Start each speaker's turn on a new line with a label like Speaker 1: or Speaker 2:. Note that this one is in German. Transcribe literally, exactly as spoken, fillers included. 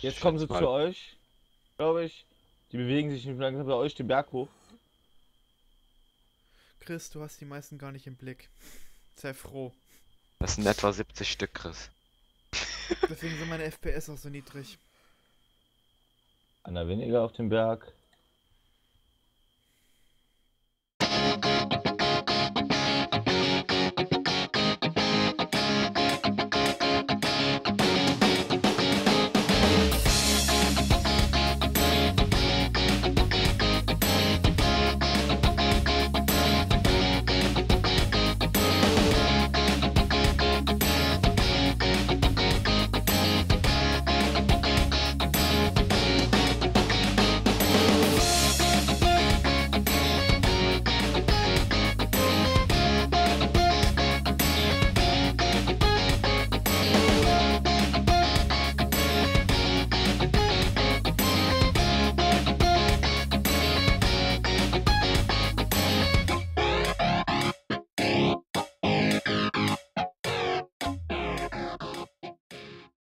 Speaker 1: Jetzt
Speaker 2: Ich
Speaker 1: kommen
Speaker 2: schätze
Speaker 1: sie zu
Speaker 2: mal.
Speaker 1: euch, glaube ich. Die bewegen sich langsam bei euch den Berg hoch.
Speaker 3: Chris, du hast die meisten gar nicht im Blick. Sei froh.
Speaker 2: Das sind etwa siebzig Stück, Chris.
Speaker 3: Deswegen sind meine F P S auch so niedrig.
Speaker 1: Einer weniger auf dem Berg.